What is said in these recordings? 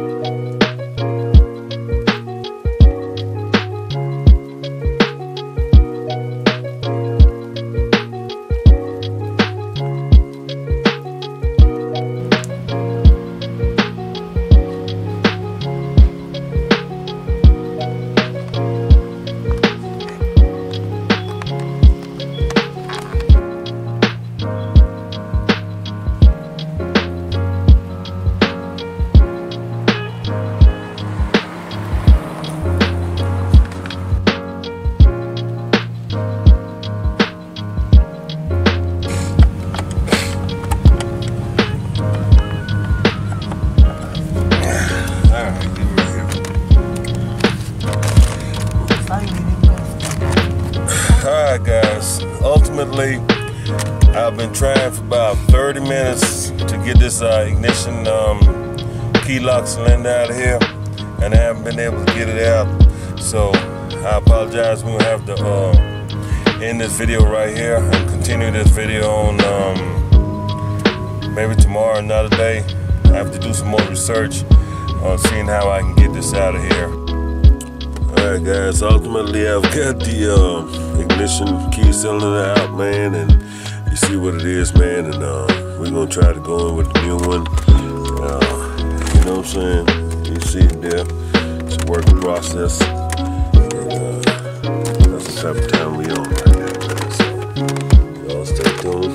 Alright guys, ultimately I've been trying for about 30 minutes to get this ignition key lock cylinder out of here, and I haven't been able to get it out, so I apologize. We're gonna have to end this video right here and continue this video on maybe tomorrow, another day. I have to do some more research on seeing how I can get this out of here. Alright guys, ultimately I've got the ignition key cylinder out, man, and you see what it is, man, and we're gonna try to go in with the new one. You know what I'm saying? You see it there. It's a working process. And, that's the type of time we on right now, man. So y'all stay tuned.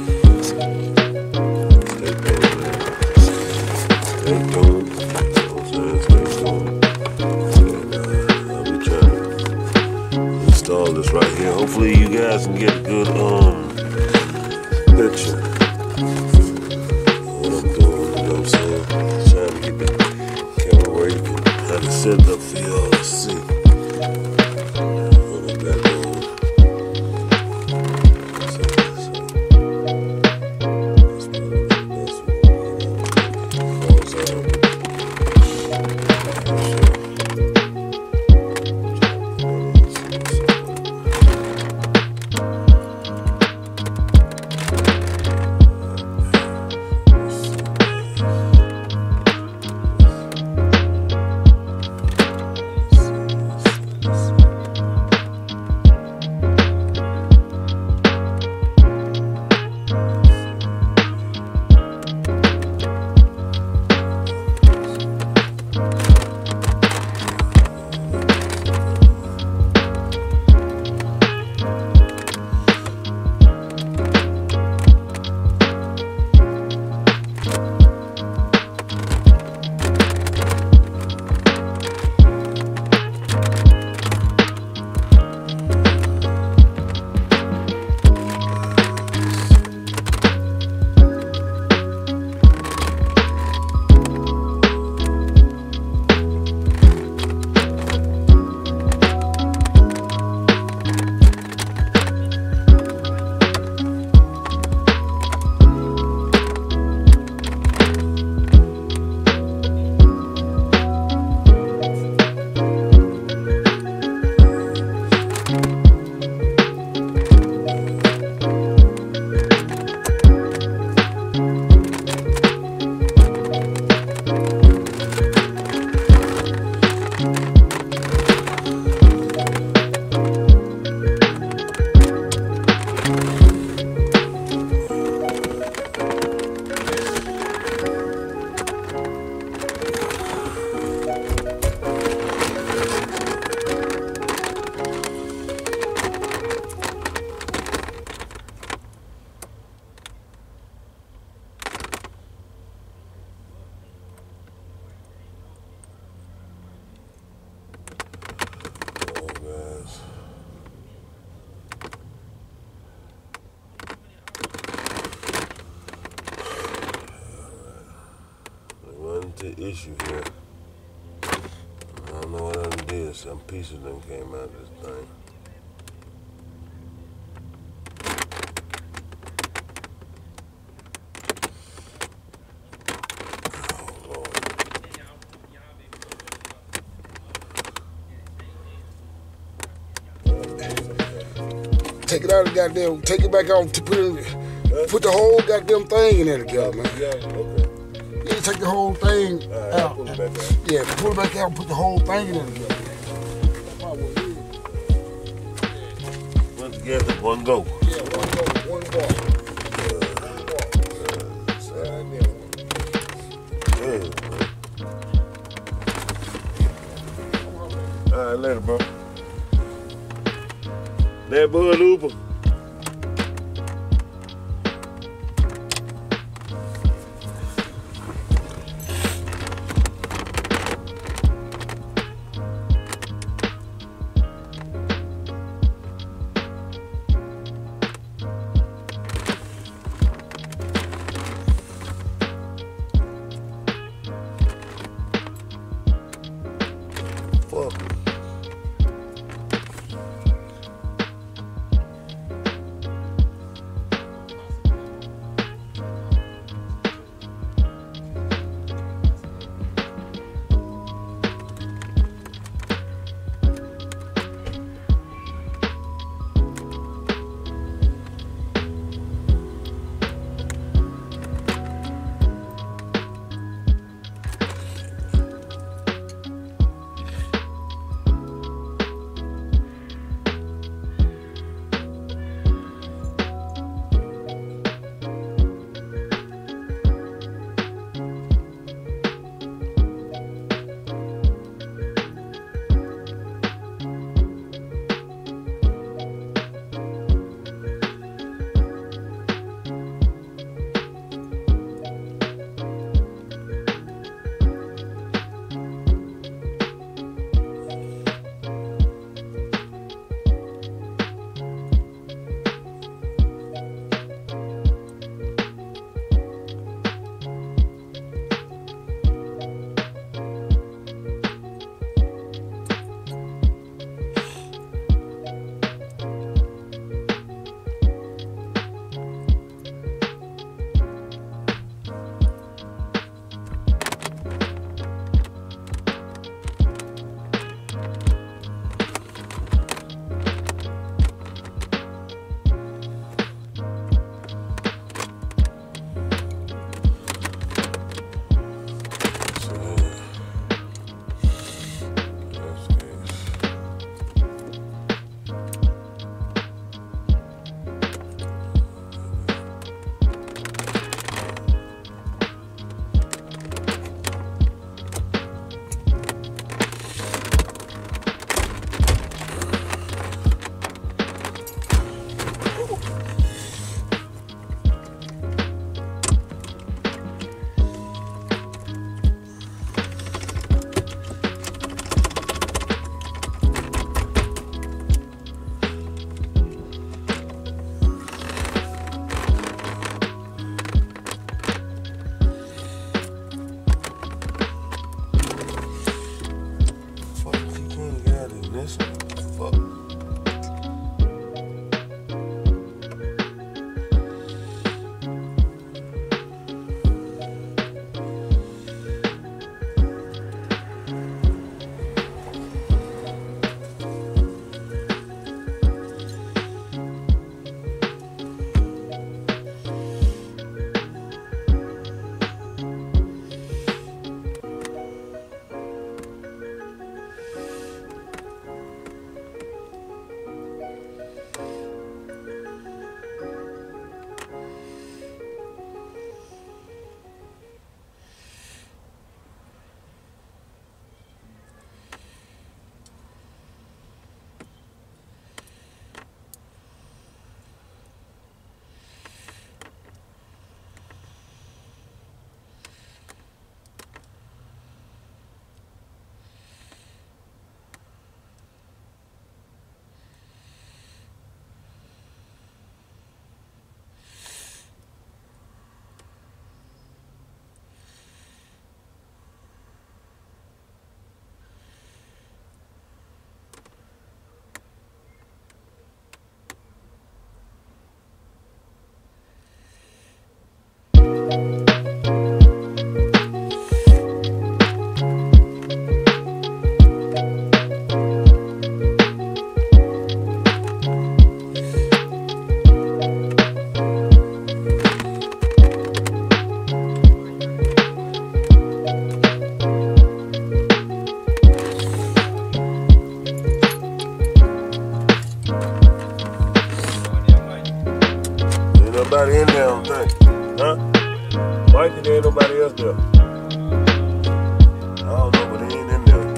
Stay tuned, man. Stay tuned. Install this right here. Hopefully you guys can get a good picture of what I'm doing, you know what I'm saying? Trying to get the camera where you can have it set up for y'all to see what I got going. The issue here. I don't know what I did. Some pieces them came out of this thing. Oh Lord. Take it out of the goddamn. Take it back out to put the whole goddamn thing in there together, man. Yeah, okay. take the whole thing out. Pull it back out. Yeah, pull it back out and put the whole thing in there together. One together, one go. Yeah, one go, one bar. All right, later, bro. Neighborhood Uber. Fuck. there. I don't know, but he ain't in there.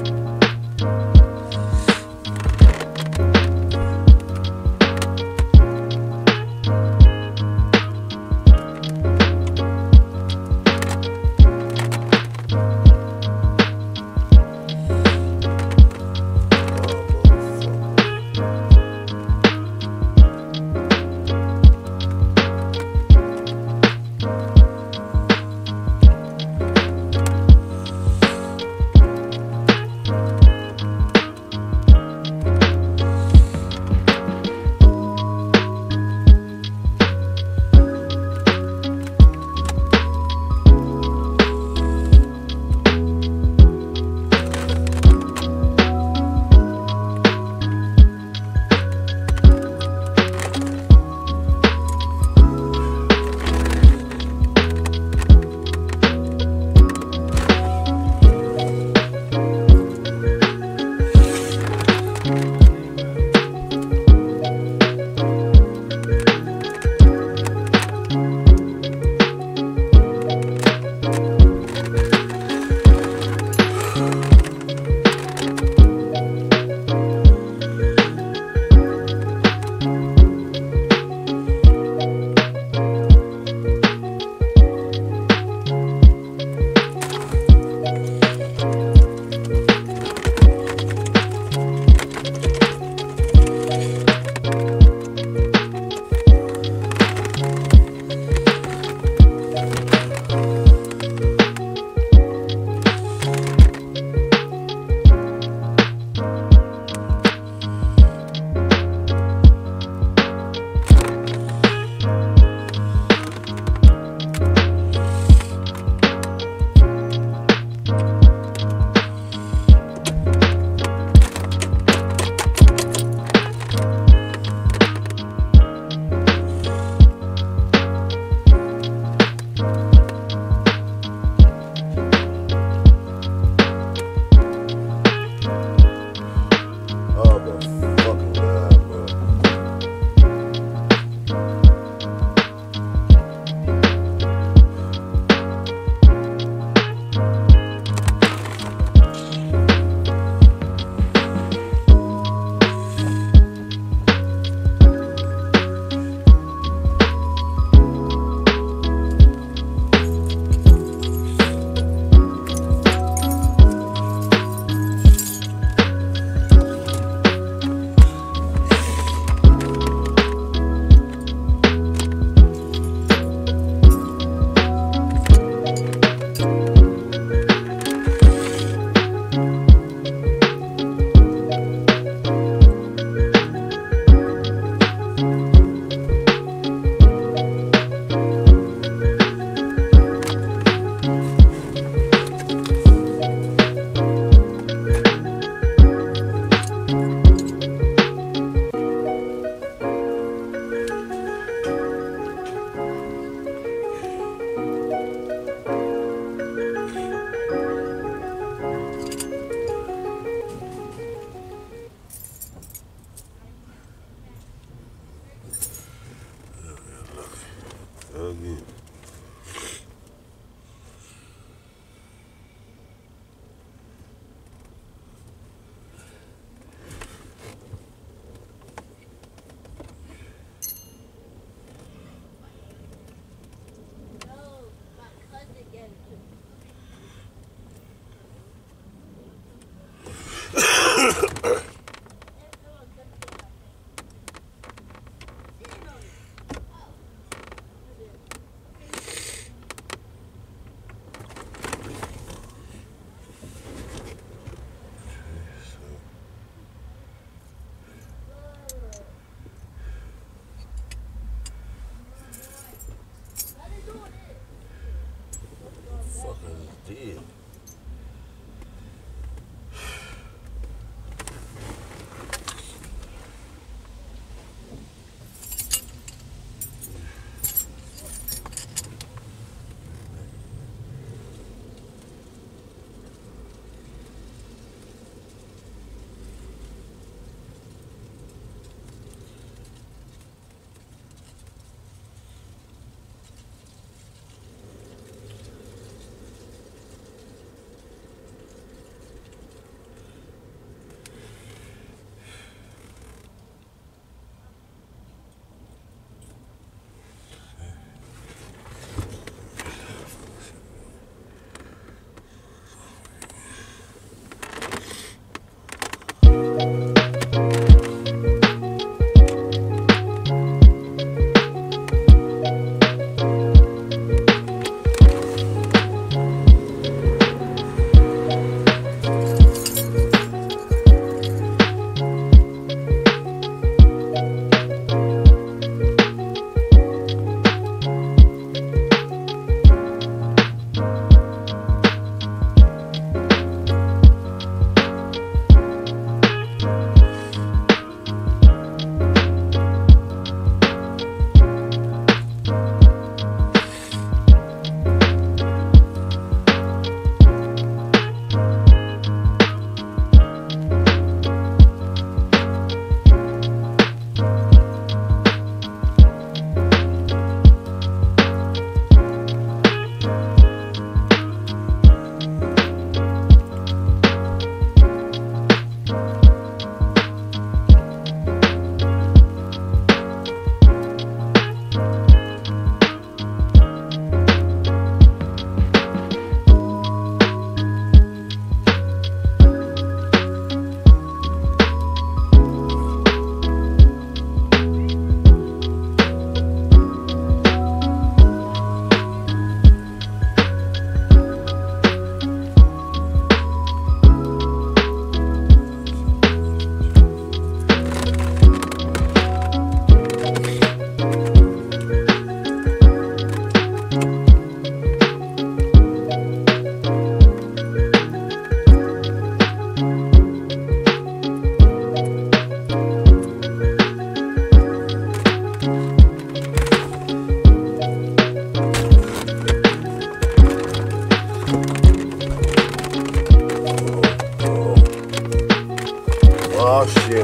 Oh shit.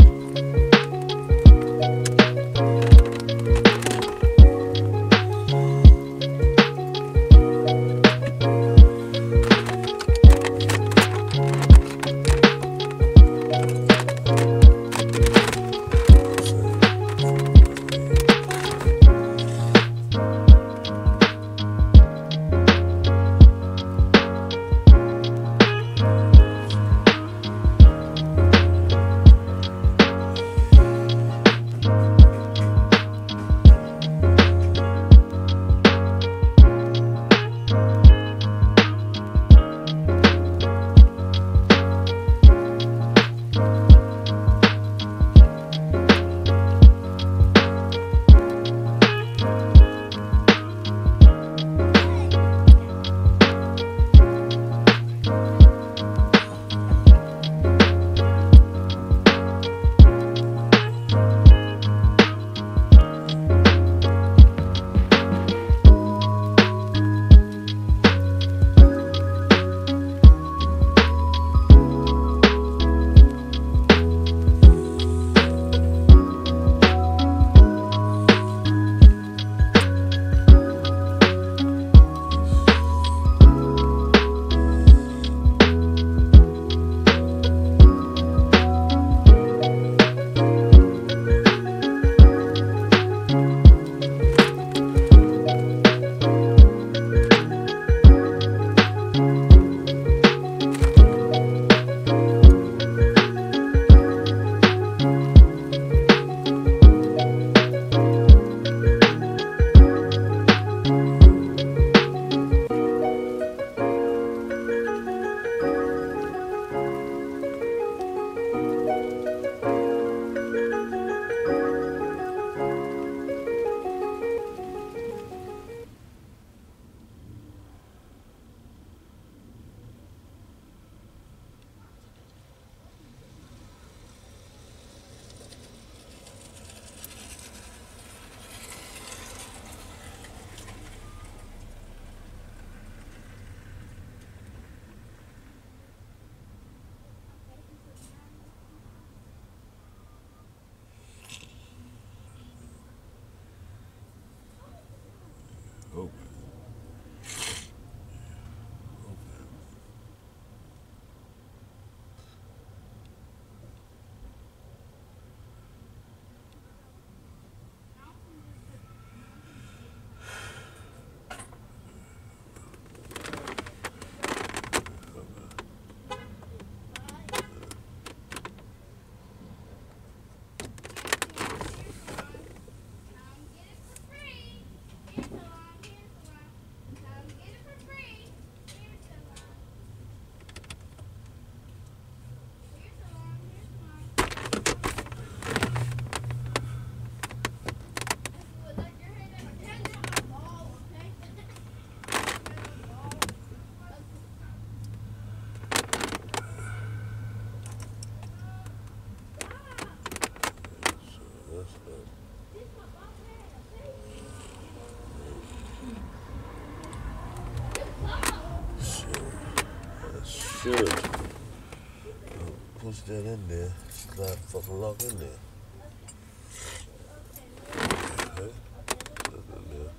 Open. Should push that in there. Slide fucking lock in there. Okay. Put it in there.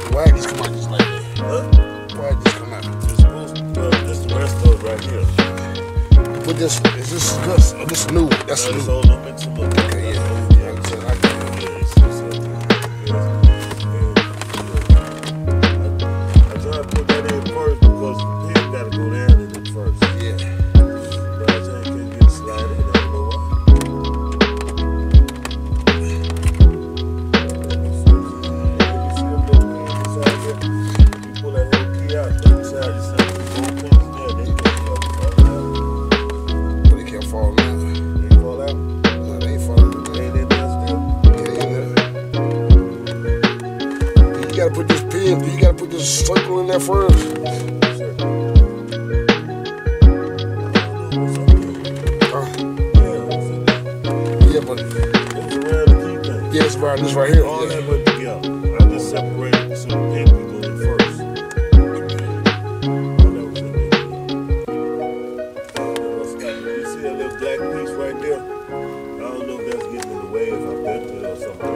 Why did this come out just like that? Huh? Why did this come out? It's supposed to, this the rest of it right here. But this is good. Oh, this is new. That's Now new. it's all up into the Okay, yeah. I try to put that in first because the pin got to go down in it first. Yeah. But I just can't get it slided. I don't know why. You see them little pins inside there? You pull that little key out, look inside, you see them gold pins in there, they can't fall out. But they can't fall now. They fall out. No, they ain't falling. They ain't in there still. You gotta put this pin, you gotta put this circle in there first. Yeah, but yeah, it's around this right here. All Yeah. that went together. I just separated so the pin could go in first. All that was in there. You see that little black piece right there? I don't know if that's getting in the way if I bent it or something.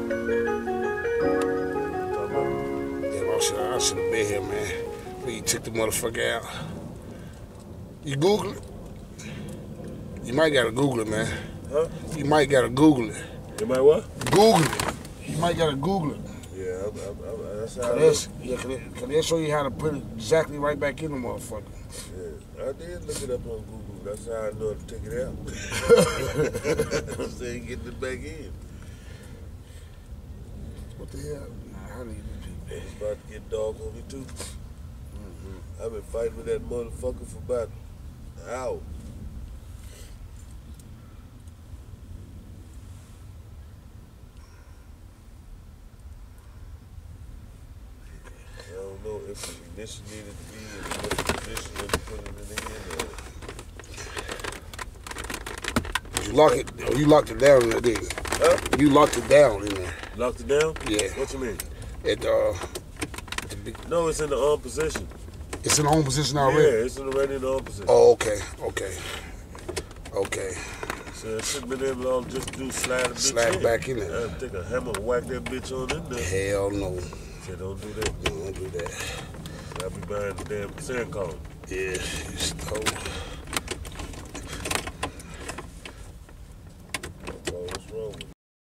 Yeah, I should have been here, man. When you took the motherfucker out. You Google it? You might gotta Google it, man. Huh? You might gotta Google it. You might what? Google it. You might gotta Google it. Yeah, that's how Cause they'll show you how to put it exactly right back in the motherfucker. Yeah, I did look it up on Google. That's how I know to take it out. They ain't getting it back in. What the hell? Nah, how do you do It's about to get dog on me too. I've been fighting with that motherfucker for about an hour. I don't know if the ignition needed to be in a different position when you put it in. You lock it. You locked it down in there, didn't you? Huh? You locked it down in there. Locked it down? Yeah. What you mean? At the big, No, it's in the on position. it's in the home position Yeah, already. it's already in the on position. Oh, okay, okay, okay. So it should have been able to all just do slide a bitch Slide in. back in there. I'd take a hammer and whack that bitch on in there. Hell no. Say don't do that. Don't do that. I'll be behind the damn sand column. Yeah, you stole. Oh, what's wrong with it?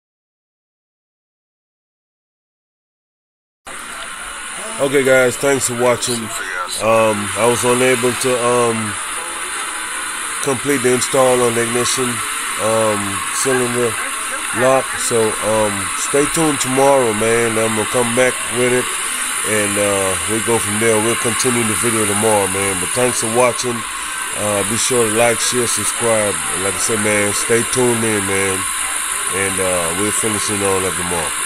Okay guys, thanks for watching. I was unable to complete the install on the ignition cylinder lock, so stay tuned tomorrow, man. I'm gonna come back with it and we'll go from there. We'll continue the video tomorrow, man. But thanks for watching. Be sure to like, share, subscribe. Like I said, man, stay tuned in, man, and we'll finish it all up tomorrow.